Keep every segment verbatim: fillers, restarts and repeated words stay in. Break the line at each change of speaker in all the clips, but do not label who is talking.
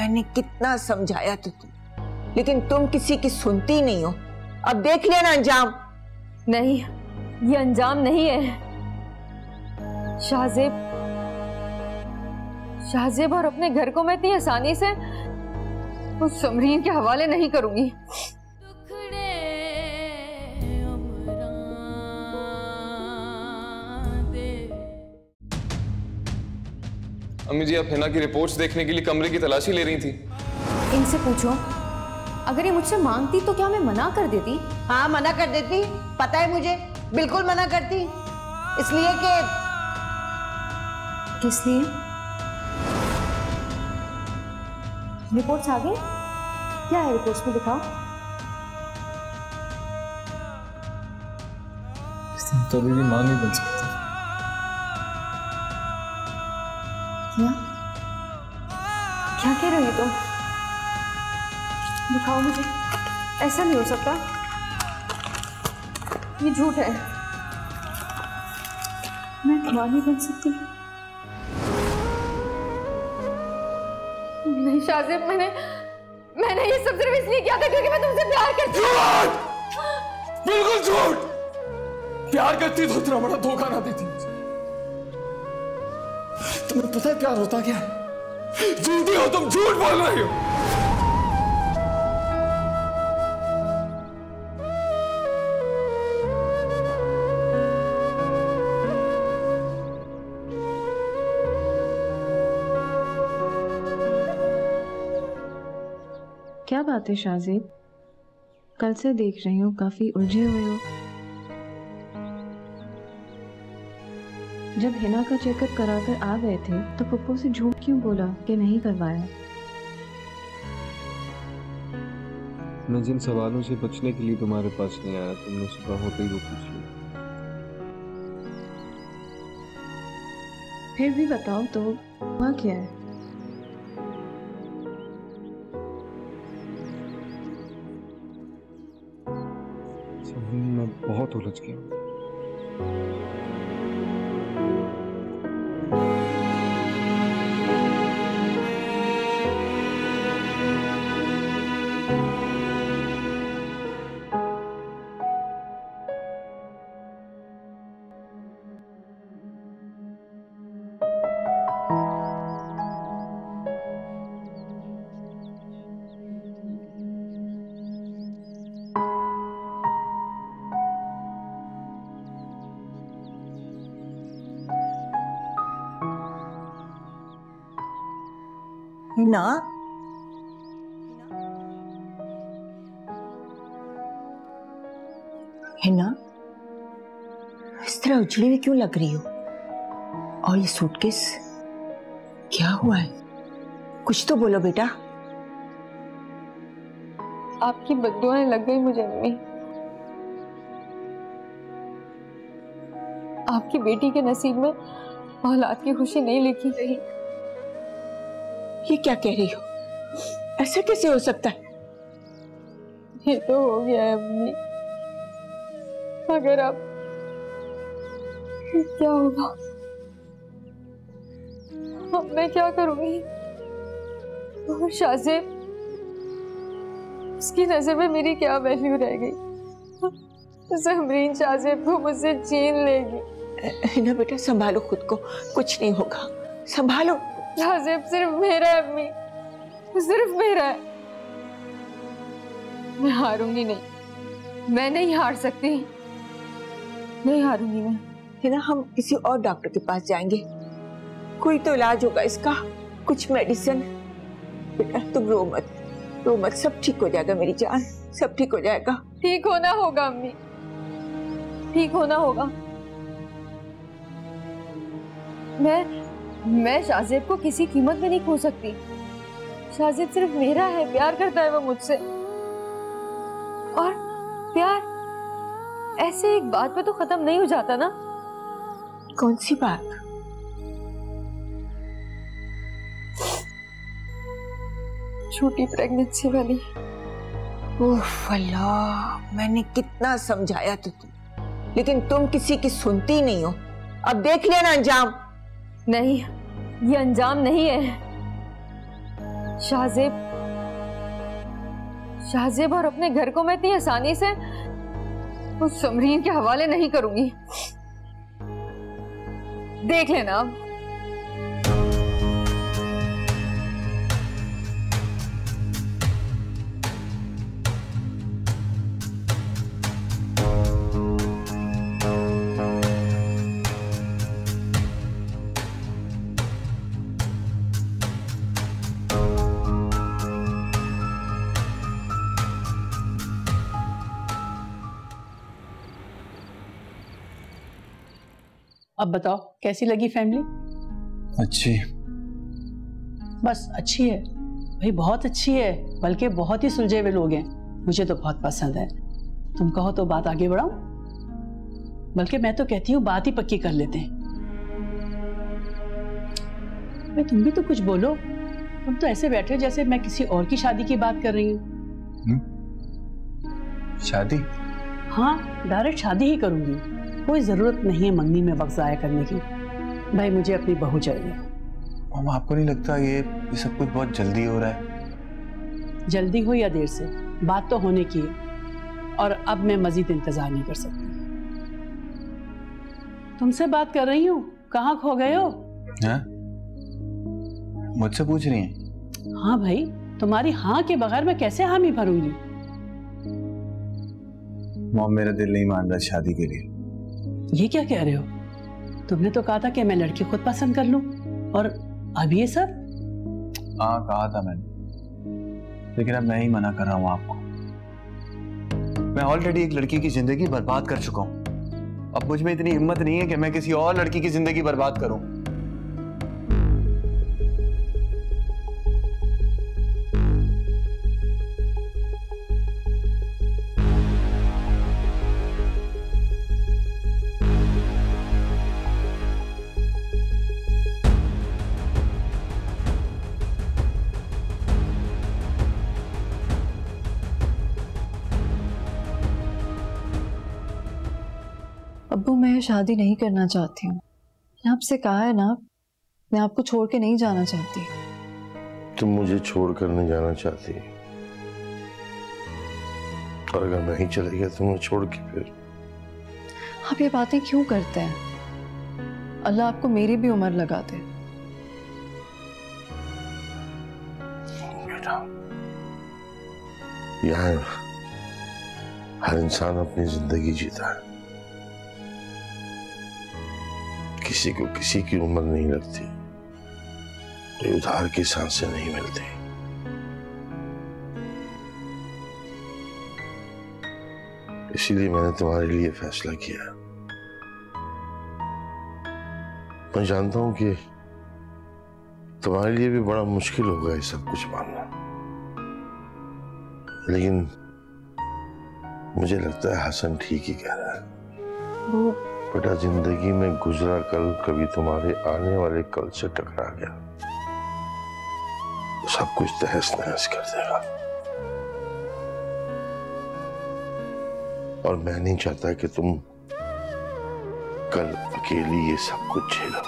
मैंने कितना समझाया तो तुम, लेकिन तुम किसी की सुनती नहीं हो। अब देख लेना अंजाम।
नहीं, ये अंजाम नहीं है। शाहजेब शाहजेब और अपने घर को मैं इतनी आसानी से उस समरीन के हवाले नहीं करूंगी।
अम्मी जी, आप हिना की रिपोर्ट्स देखने के लिए कमरे की तलाशी ले रही थी?
इनसे पूछो, अगर ये मुझसे मांगती तो क्या मैं मना कर देती?
हाँ, मना कर देती। पता है मुझे, बिल्कुल मना करती। इसलिए कि
किस लिए? रिपोर्ट्स आ गए? क्या है रिपोर्ट्स में, दिखाओ।
तो अभी भी मां नहीं बन सकती।
क्या क्या कह रही हो तुम? दिखाओ मुझे। ऐसा नहीं हो सकता, ये झूठ है। मैं मां नहीं बन सकती। नहीं शाहजेब, मैंने मैंने ये सब सिर्फ इसलिए किया था क्योंकि मैं तुमसे प्यार करती हूँ।
बिल्कुल झूठ। प्यार करती तो इतना बड़ा धोखा ना देती मुझे। तुम्हें पता है प्यार होता क्या है? झूठी हो तुम, झूठ बोल रही हो।
क्या बात है शाहजेब, कल से देख रही हूँ काफी उलझे हुए हो। जब हिना का चेकअप कराकर आ गए थे तो पप्पू से झूठ क्यों बोला कि नहीं करवाया?
मैं जिन सवालों से बचने के लिए तुम्हारे पास नहीं आया, तुमने सुबह होते ही वो पूछ लिया।
फिर भी बताओ तो, हुआ क्या है?
मैं बहुत उलझ गया हूँ।
हिना, हिना, इस तरह उजड़ी हुई क्यों लग रही हो? और ये सूटकेस क्या हुआ है? कुछ तो बोलो बेटा।
आपकी बद्दुआएं लग गई मुझे अम्मी। आपकी बेटी के नसीब में औलाद की खुशी नहीं लिखी गई।
ये क्या कह रही हो? ऐसा कैसे हो सकता है?
ये तो हो गया है अम्मी। अगर आप, क्या होगा? अब मैं क्या करूंगी? और शाहजेब, उसकी नजर में मेरी क्या वैल्यू रह गई? समरीन शाहजेब को मुझसे छीन लेगी।
हिना बेटा, संभालो खुद को, कुछ नहीं होगा, संभालो।
शाहजेब सिर्फ मेरा है अम्मी, वो सिर्फ मेरा है। मैं हारूंगी नहीं, मैं नहीं हार सकती, नहीं हारूंगी मैं।
हिना, हम किसी और डॉक्टर के पास जाएंगे, कोई तो इलाज होगा इसका, कुछ मेडिसिन। बेटा तुम रो मत, रो मत, सब ठीक हो जाएगा मेरी जान, सब ठीक हो जाएगा।
ठीक होना होगा अम्मी, ठीक होना होगा। मैं मैं शाहजेब को किसी कीमत में नहीं खो सकती। शाहजेब सिर्फ मेरा है, प्यार करता है वो मुझसे। और प्यार ऐसे एक बात पे तो खत्म नहीं हो जाता ना।
कौन सी बात?
छोटी प्रेगनेंसी वाली।
ओह अल्लाह, मैंने कितना समझाया तो तुम, लेकिन तुम किसी की सुनती नहीं हो। अब देख लेना अंजाम।
नहीं, ये अंजाम नहीं है। शाहजेब शाहजेब और अपने घर को मैं इतनी आसानी से उस समरीन के हवाले नहीं करूंगी। देख लेना अब।
अब बताओ कैसी लगी फैमिली?
अच्छी।
बस अच्छी है भाई, बहुत अच्छी है, बल्कि बहुत ही सुलझे हुए लोग हैं, मुझे तो बहुत पसंद है। तुम कहो तो बात आगे बढ़ाऊं? बल्कि मैं तो कहती हूँ बात ही पक्की कर लेते हैं। भाई तुम भी तो कुछ बोलो, तुम तो ऐसे बैठे हो जैसे मैं किसी और की शादी की बात कर रही हूँ।
शादी?
हाँ, डायरेक्ट शादी ही करूंगी, कोई जरूरत नहीं है मंगनी में वक्त जाया करने की। भाई मुझे अपनी बहू चाहिए।
मामा आपको नहीं लगता ये ये सब कुछ बहुत जल्दी हो रहा है?
जल्दी हो या देर से, बात तो होने की है, और अब मैं मजीद इंतजार नहीं कर सकती। तुमसे बात कर रही हूँ, कहाँ खो गए हो?
हाँ? मुझसे पूछ रही हैं?
हाँ भाई, तुम्हारी हाँ के बगैर मैं कैसे हामी भरूंगी?
मॉम मेरा दिल नहीं मान रहा शादी के लिए।
ये क्या कह रहे हो? तुमने तो कहा था कि मैं लड़की खुद पसंद कर लूं, और अब ये सब?
हाँ कहा था मैंने, लेकिन अब मैं ही मना कर रहा हूँ आपको। मैं ऑलरेडी एक लड़की की जिंदगी बर्बाद कर चुका हूँ, अब मुझ में इतनी हिम्मत नहीं है कि मैं किसी और लड़की की जिंदगी बर्बाद करूं।
अब्बू मैं शादी नहीं करना चाहती हूँ, मैंने आपसे कहा है ना, मैं आपको छोड़ के नहीं जाना चाहती।
तुम मुझे छोड़ कर नहीं जाना चाहती, और अगर नहीं चले गया तुम्हें छोड़ के फिर?
आप ये बातें क्यों करते हैं? अल्लाह आपको मेरी भी उम्र लगा दे।
बेटा, यहाँ हर इंसान अपनी जिंदगी जीता है, किसी को किसी की उम्र नहीं लगती, तो उधार की सांसें नहीं मिलती। इसीलिए मैंने तुम्हारे लिए फैसला किया। मैं जानता हूं कि तुम्हारे लिए भी बड़ा मुश्किल होगा ये सब कुछ मानना, लेकिन मुझे लगता है हसन ठीक ही कह रहा है।
वो
बेटा, जिंदगी में गुजरा कल कभी तुम्हारे आने वाले कल से टकरा गया तो सब कुछ तहस नहस कर देगा, और मैं नहीं चाहता कि तुम कल अकेली ये सब कुछ झेलो।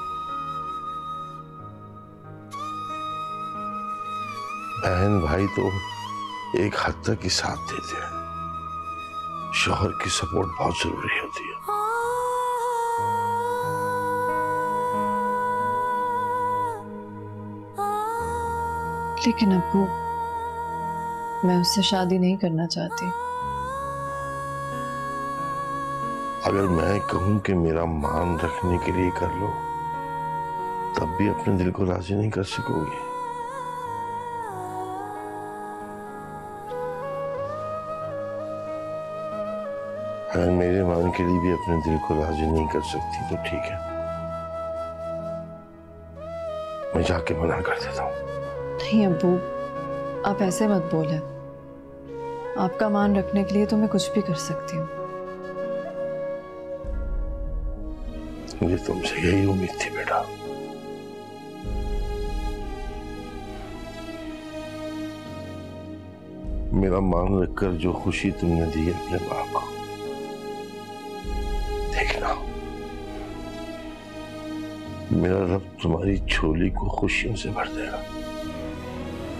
बहन भाई तो एक हद तक ही साथ देते हैं, शौहर की सपोर्ट बहुत जरूरी होती है।
लेकिन अब्बू मैं उससे शादी नहीं करना चाहती।
अगर मैं कहूं कि मेरा मान रखने के लिए कर लो, तब भी अपने दिल को राजी नहीं कर सकोगी। अगर मेरे मान के लिए भी अपने दिल को राजी नहीं कर सकती तो ठीक है, मैं जाके मना कर देता हूं।
नहीं अब्बू, आप ऐसे मत बोले, आपका मान रखने के लिए तो मैं कुछ भी कर सकती हूँ।
मुझे तुमसे यही उम्मीद थी बेटा। मेरा मान रखकर जो खुशी तुमने दी है अपने बाप को, देखना मेरा रब तुम्हारी झोली को खुशियों से भर देगा।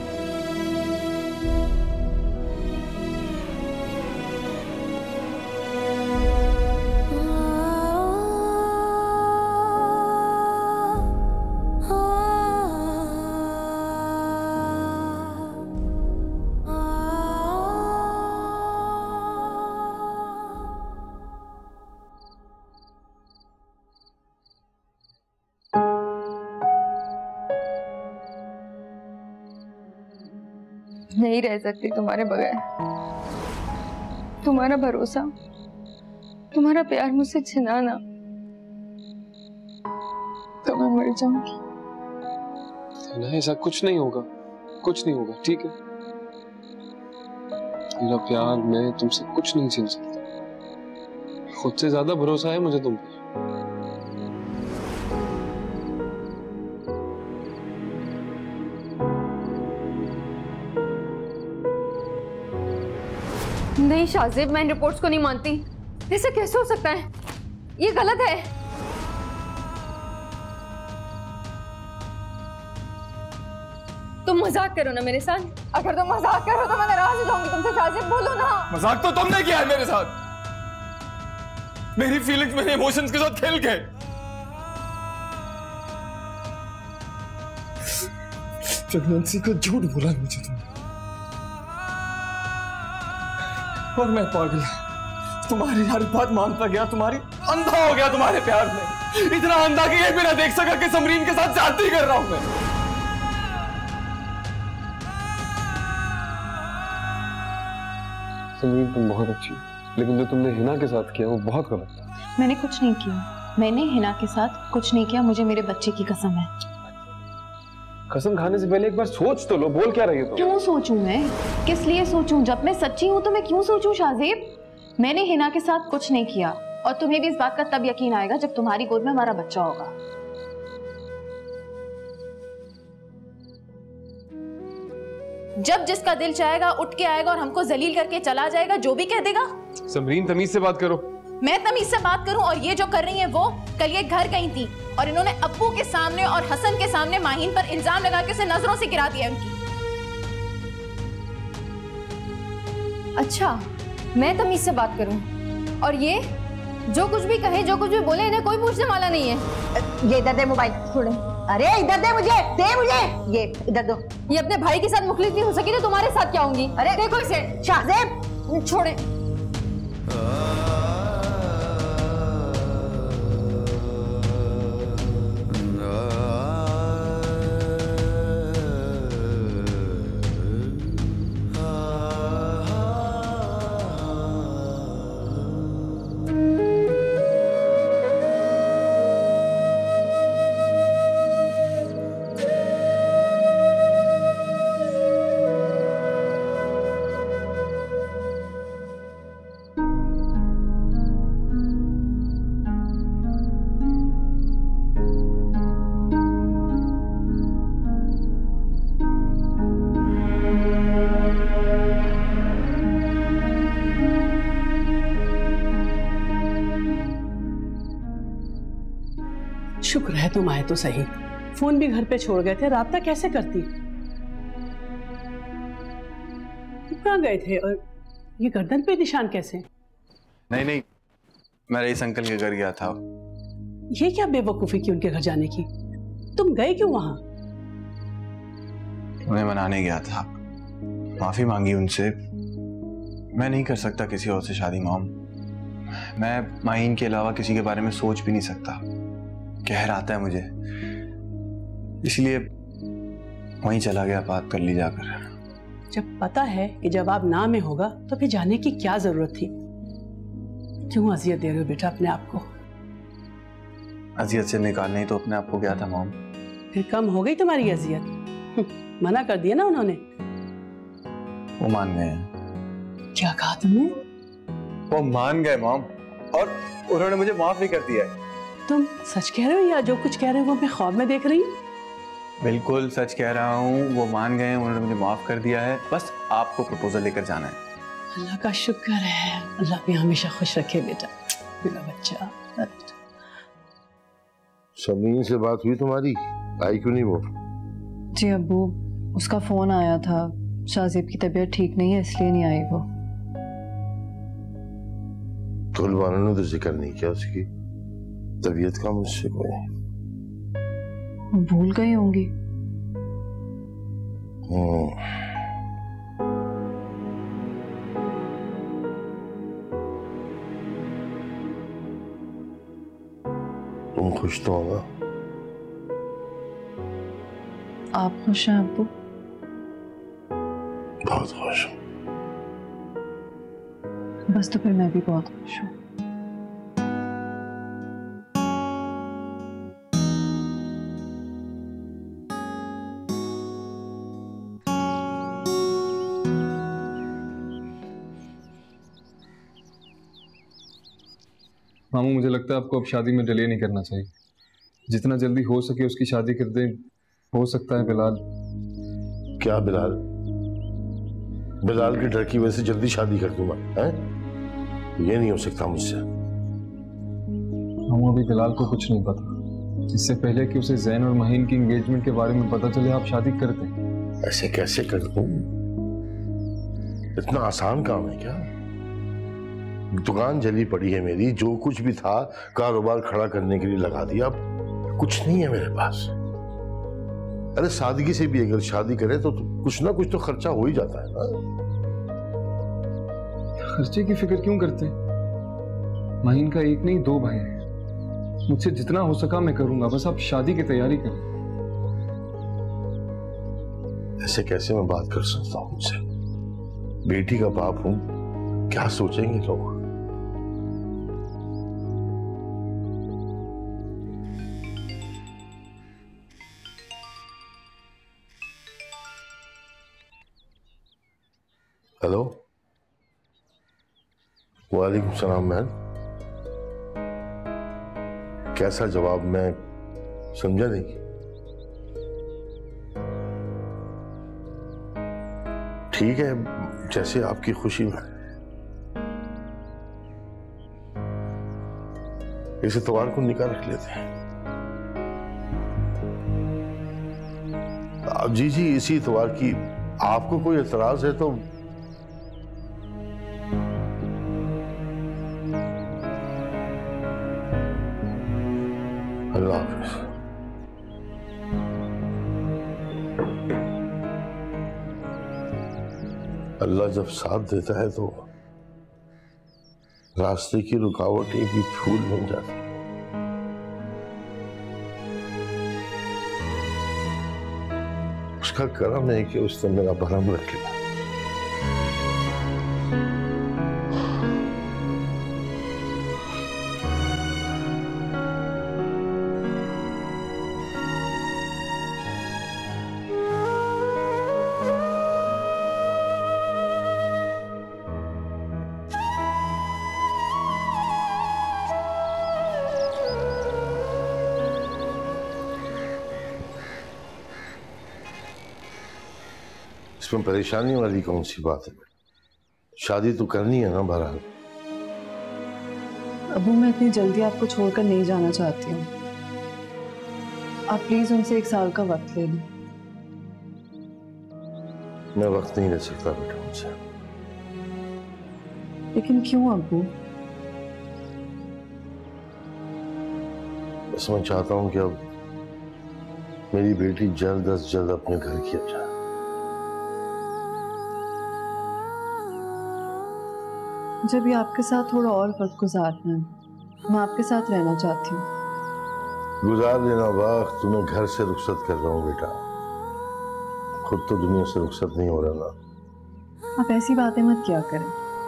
नहीं रह सकती तुम्हारे बगैर। तुम्हारा भरोसा, तुम्हारा प्यार मुझसे छिना ना तो मैं मर जाऊंगी।
ऐसा कुछ नहीं होगा, कुछ नहीं होगा, ठीक है? मेरा प्यार, मैं तुमसे कुछ नहीं छीन सकता। खुद से ज्यादा भरोसा है मुझे तुम पर।
नहीं शाहजेब, मैं इन रिपोर्ट्स को नहीं मानती। ऐसा कैसे हो सकता है? ये गलत है। तुम मजाक करो ना मेरे साथ। अगर तुम मजाक करो तो मैं नाराज हो जाऊंगी तुमसे। शाहजेब बोलो ना।
मजाक तो तुमने किया है मेरे साथ। मेरी फीलिंग्स, मेरे इमोशंस के साथ खेल के। प्रेगनेंसी का झूठ बोला मुझे तुमने, और मैं पागल, तुम्हारी हर बात मानता गया, तुम्हारी अंधा हो गया तुम्हारे प्यार में। इतना अंधा कि ये भी ना देख सका कि समरीन के साथ जाती कर रहा हूं मैं।
समरीन तुम बहुत अच्छी हो, लेकिन जो तुमने हिना के साथ किया वो बहुत गलत था।
मैंने कुछ नहीं किया, मैंने हिना के साथ कुछ नहीं किया। मुझे मेरे बच्चे की कसम है।
कसम खाने से पहले एक बार सोच तो लो, बोल क्या रही हो तुम?
क्यों सोचूं मैं? किस लिए सोचूं? जब मैं सच्ची हूं तो मैं क्यों सोचूं शाहजेब? मैंने हिना के साथ कुछ नहीं किया, और तुम्हें भी इस बात का तब यकीन आएगा जब तुम्हारी गोद में हमारा बच्चा होगा। जब जिसका दिल चाहेगा उठ के आएगा और हमको जलील करके चला जाएगा, जो भी कह देगा।
समरीन तमीज से बात करो।
मैं तमीज से बात करूं, और ये जो कर रही है वो, कल ये घर गई थी और इन्होंने अब्बू के सामने और हसन के सामने माहीन पर इल्जाम लगा के उसे नजरों से गिरा दिया उनकी।
अच्छा, मैं तमीज से बात करूं, और ये जो कुछ भी कहे, जो कुछ भी बोले, इन्हें कोई पूछने वाला नहीं है।
ये इधर दे मोबाइल।
थोड़े
अरे इधर दे मुझे, दे मुझे, ये इधर दो।
ये अपने भाई के साथ मुखलिस नहीं हो सकी तो तुम्हारे साथ क्या होंगी?
अरे
देखो इसे।
शाहजेब
छोड़े।
शुक्र है तुम आए तो सही। फोन भी घर पे छोड़ गए थे, राब्ता कैसे करती? तुम कहाँ गए थे, और ये गर्दन पे निशान कैसे?
नहीं नहीं, मैं रईस अंकल के घर गया था।
ये क्या बेवकूफी की उनके घर जाने की? तुम गए क्यों वहां?
उन्हें मनाने गया था, माफी मांगी उनसे। मैं नहीं कर सकता किसी और से शादी मॉम। मैं माहीन के अलावा किसी के बारे में सोच भी नहीं सकता। कहर आता है मुझे, इसलिए वहीं चला गया, बात कर ली जाकर।
जब पता है कि जवाब ना में होगा तो फिर जाने की क्या जरूरत थी? क्यों अजियत दे रहे हो बेटा अपने आप को?
अजियत से निकालने ही तो अपने आप को गया था मॉम।
फिर कम हो गई तुम्हारी अजियत? मना कर दिया ना उन्होंने।
वो मान गए।
क्या कहा तुमने?
वो मान गए मॉम, और उन्होंने मुझे माफ भी कर दिया है।
तुम सच कह रहे हो या जो कुछ कह रहे हो वो मैं ख्वाब में देख रही हूँ?
बिल्कुल सच कह रहा हूँ, वो मान गए, उन्होंने मुझे माफ कर दिया है। बस आपको प्रपोजल लेकर जाना है।
अल्लाह का शुक्र है, अल्लाह भी हमेशा खुश रखे बेटा, मेरा बच्चा।
समीन से बात हुई तुम्हारी? आई क्यों नहीं वो?
जी अब्बू, उसका फोन आया था, शाहजेब की तबीयत ठीक नहीं है इसलिए नहीं आई वो।
गुलबानो ने तो जिक्र नहीं किया उसकी तबीयत का मुझसे कोई।
भूल गई होंगी।
तुम खुश तो हो ना?
आप खुश हैं अब्बू?
बहुत खुश हूँ।
बस तो फिर मैं भी बहुत खुश हूँ।
मामू, मुझे लगता है आपको अब शादी में डिले नहीं करना चाहिए। जितना जल्दी हो सके उसकी शादी कर दें। हो सकता है बिलाल।
क्या बिलाल? बिलाल के डर की वजह से जल्दी शादी कर दूंगा? हैं? ये नहीं हो सकता मुझसे।
मामू, अभी बिलाल को कुछ नहीं पता। इससे पहले कि उसे जैन और महीन की एंगेजमेंट के बारे में पता चले आप शादी कर दें।
ऐसे कैसे कर दूं? इतना आसान काम है क्या? दुकान जली पड़ी है मेरी, जो कुछ भी था कारोबार खड़ा करने के लिए लगा दिया, अब कुछ नहीं है मेरे पास। अरे सादगी से भी अगर शादी करे तो कुछ ना कुछ तो खर्चा हो ही जाता है ना।
खर्चे की फिक्र क्यों करते? महीन का एक नहीं दो भाई हैं। मुझसे जितना हो सका मैं करूंगा, बस आप शादी की तैयारी करें।
ऐसे कैसे मैं बात कर सकता हूं उनसे? बेटी का बाप हूं, क्या सोचेंगे लोग? हेलो, वालेकुम सलाम। मैम, कैसा जवाब? मैं समझा नहीं। ठीक है, जैसे आपकी खुशी में। इस इतवार को निकाह रख लेते हैं। जी जी, इसी इतवार की। आपको कोई एतराज है तो? अल्लाह हाफिज। अल्लाह जब साथ देता है तो रास्ते की रुकावटें भी फूल बन जाती। उसका करम है कि उसने मेरा भरम रख लिया। इसमें परेशानी वाली कौन सी बात है? शादी तो करनी है ना बहरहाल।
अबू, मैं इतनी जल्दी आपको छोड़कर नहीं जाना चाहती हूँ। आप प्लीज उनसे एक साल का वक्त ले लें।
मैं वक्त नहीं ले सकता बेटा उनसे।
लेकिन क्यों अबू?
बस मैं चाहता हूं कि अब मेरी बेटी जल्द अज जल्द अपने घर की आ जाए।
मुझे भी आपके साथ थोड़ा और वक्त गुजारना है। मैं आपके साथ रहना चाहती हूँ।
गुजार लेना वक्त। तुम्हें घर से रुखसत कर रहा हूँ बेटा, खुद तो दुनिया से रुखसत नहीं हो रहा ना।
आप ऐसी बातें मत किया करें।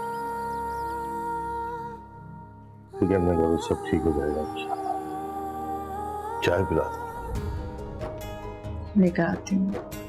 फिक्र न करो, सब ठीक हो जाएगा इंशाल्लाह। चाय पिला दो।
लेकर आती हूँ।